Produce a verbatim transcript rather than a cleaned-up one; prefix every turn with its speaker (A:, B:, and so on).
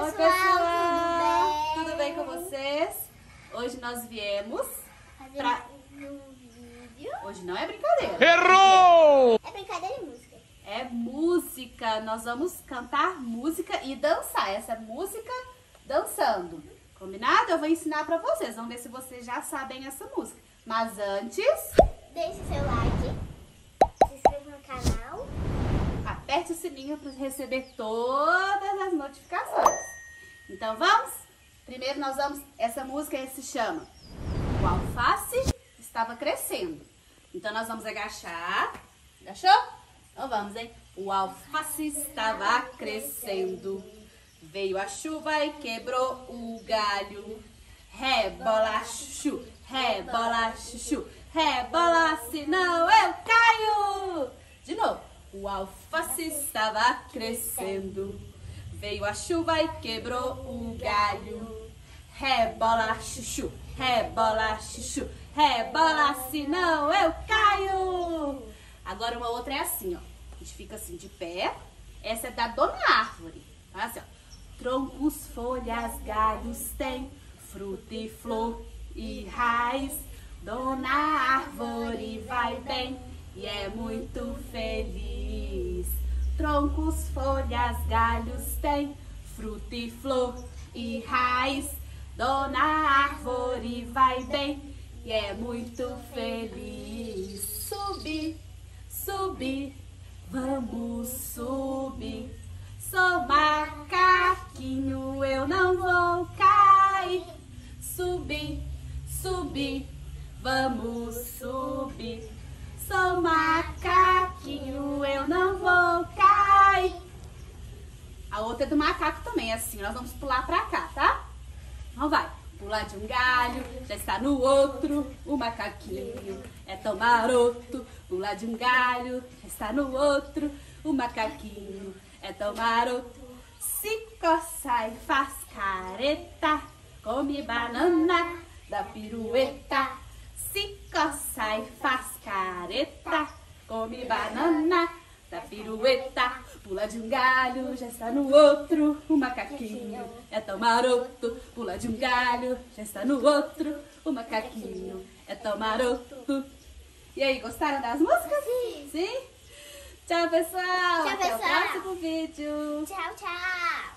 A: pessoal,
B: Oi, pessoal!
A: tudo bem?
B: Tudo bem com vocês? Hoje nós viemos
A: Fazer
B: pra...
A: um vídeo.
B: Hoje não é brincadeira.
C: Errou!
A: É brincadeira e música.
B: É música. Nós vamos cantar música e dançar. Essa é música dançando. Combinado? Eu vou ensinar pra vocês. Vamos ver se vocês já sabem essa música. Mas antes...
A: Deixe seu like, se inscreva no canal.
B: Aperte o sininho para receber todas as notificações. Então vamos? Primeiro nós vamos... Essa música se chama O Alface Estava Crescendo. Então nós vamos agachar. Agachou? Então vamos, hein? O alface estava crescendo. Veio a chuva e quebrou o galho. Rebola, chuchu, rebola, chuchu, rebola, senão eu caio. De novo. O alface estava crescendo. Veio a chuva e quebrou o galho. Rebola, chuchu, rebola, chuchu, rebola, senão eu caio. Agora uma outra é assim, ó. A gente fica assim de pé. Essa é da Dona Árvore. Olha assim, ó. Troncos, folhas, galhos tem, fruta e flor e raiz. Dona Árvore vai bem e é muito feliz. Troncos, folhas, galhos tem, fruta e flor e raiz. Dona Árvore vai bem e é muito feliz. Subir, subir, vamos subir. Sou macaquinho, eu não vou cair. Subir, subir, vamos subir. Sou macaquinho, eu não vou cair. A outra é do macaco também, é assim. Nós vamos pular pra cá, tá? Então vai. Pular de um galho, já está no outro. O macaquinho é tão maroto. Pular de um galho, já está no outro. O macaquinho é tão maroto. Se coça e faz careta, come banana, dá pirueta. Se coça e faz careta, come banana, dá pirueta. Pula de um galho, já está no outro. O macaquinho é tão maroto. Pula de um galho, já está no outro. O macaquinho é tão maroto. E aí, gostaram das músicas?
A: Sim.
B: Sim? Tchau, pessoal!
A: Tchau,
B: Até o
A: pessoal.
B: próximo vídeo!
A: Tchau, tchau.